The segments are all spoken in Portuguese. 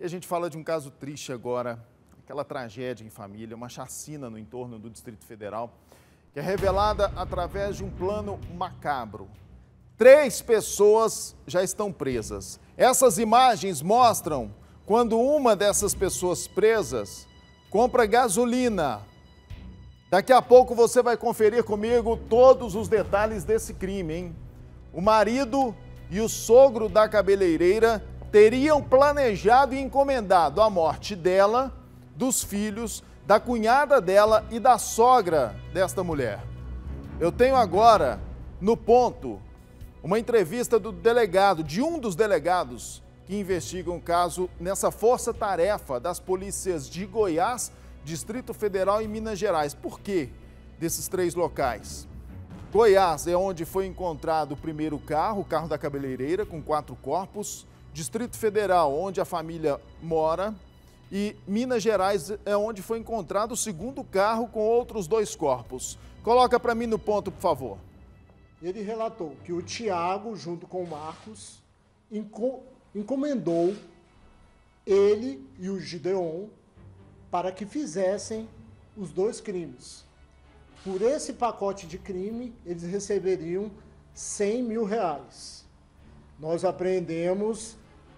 E a gente fala de um caso triste agora, aquela tragédia em família, uma chacina no entorno do Distrito Federal, que é revelada através de um plano macabro. 3 pessoas já estão presas. Essas imagens mostram quando uma dessas pessoas presas compra gasolina. Daqui a pouco você vai conferir comigo todos os detalhes desse crime, hein? O marido e o sogro da cabeleireira teriam planejado e encomendado a morte dela, dos filhos, da cunhada dela e da sogra desta mulher. Eu tenho agora, no ponto, uma entrevista do delegado, de um dos delegados que investigam o caso nessa força-tarefa das polícias de Goiás, Distrito Federal e Minas Gerais. Por quê desses 3 locais? Goiás é onde foi encontrado o primeiro carro, o carro da cabeleireira, com 4 corpos. Distrito Federal, onde a família mora. E Minas Gerais é onde foi encontrado o segundo carro com outros 2 corpos. Coloca para mim no ponto, por favor. Ele relatou que o Tiago, junto com o Marcos, encomendou ele e o Gideon para que fizessem os 2 crimes. Por esse pacote de crime, eles receberiam R$100 mil. Nós apreendemos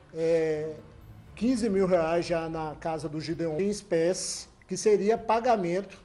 R$15 mil já na casa do Gideon em espécie, que seria pagamento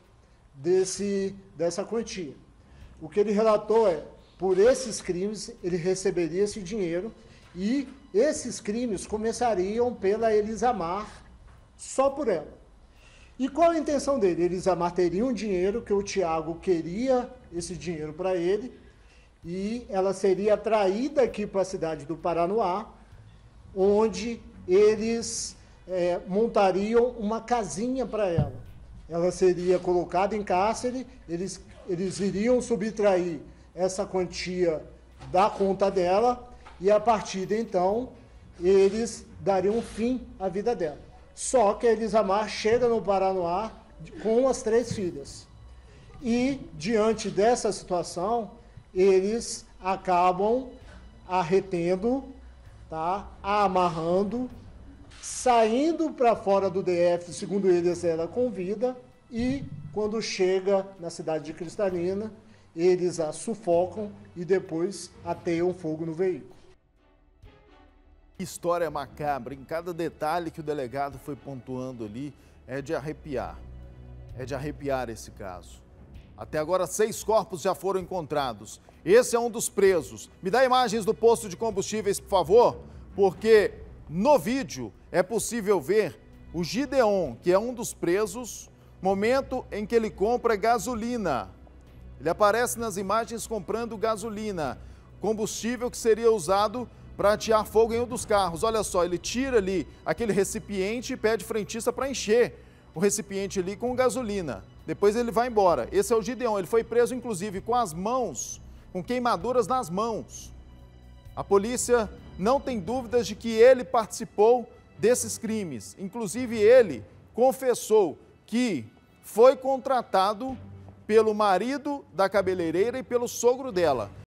dessa quantia. O que ele relatou por esses crimes, ele receberia esse dinheiro e esses crimes começariam pela Elisamar, só por ela. E qual a intenção dele? Elisamar teria um dinheiro que o Tiago queria esse dinheiro para ele e ela seria traída aqui para a cidade do Paranoá, onde eles montariam uma casinha para ela. Ela seria colocada em cárcere, eles iriam subtrair essa quantia da conta dela e, a partir de então, eles dariam fim à vida dela. Só que a Elisamar chega no Paranoá com as 3 filhas. E, diante dessa situação, eles acabam arretendo, tá? Amarrando, saindo para fora do DF, segundo eles, ela com vida, e quando chega na cidade de Cristalina, eles a sufocam e depois ateiam fogo no veículo. História macabra, em cada detalhe que o delegado foi pontuando ali, é de arrepiar esse caso. Até agora 6 corpos já foram encontrados. Esse é um dos presos. Me dá imagens do posto de combustíveis, por favor, porque no vídeo é possível ver o Gideon, que é um dos presos, momento em que ele compra gasolina. Ele aparece nas imagens comprando gasolina, combustível que seria usado para atear fogo em um dos carros. Olha só, ele tira ali aquele recipiente e pede frentista para encher o recipiente ali com gasolina. Depois ele vai embora. Esse é o Gideon, ele foi preso inclusive com as mãos, com queimaduras nas mãos. A polícia não tem dúvidas de que ele participou desses crimes. Inclusive ele confessou que foi contratado pelo marido da cabeleireira e pelo sogro dela.